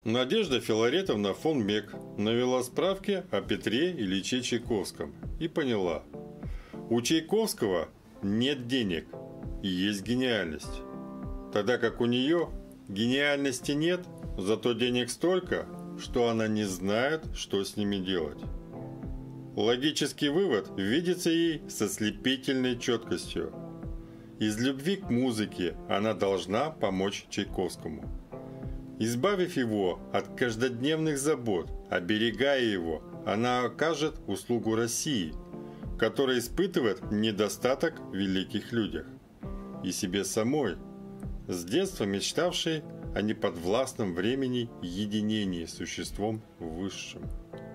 Надежда Филаретовна фон Мек навела справки о Петре Ильиче Чайковском и поняла: у Чайковского нет денег и есть гениальность, тогда как у нее гениальности нет, зато денег столько, что она не знает, что с ними делать. Логический вывод видится ей со слепительной четкостью. Из любви к музыке она должна помочь Чайковскому. Избавив его от каждодневных забот, оберегая его, она окажет услугу России, которая испытывает недостаток в великих людях, и себе самой, с детства мечтавшей о неподвластном времени единении с существом высшим.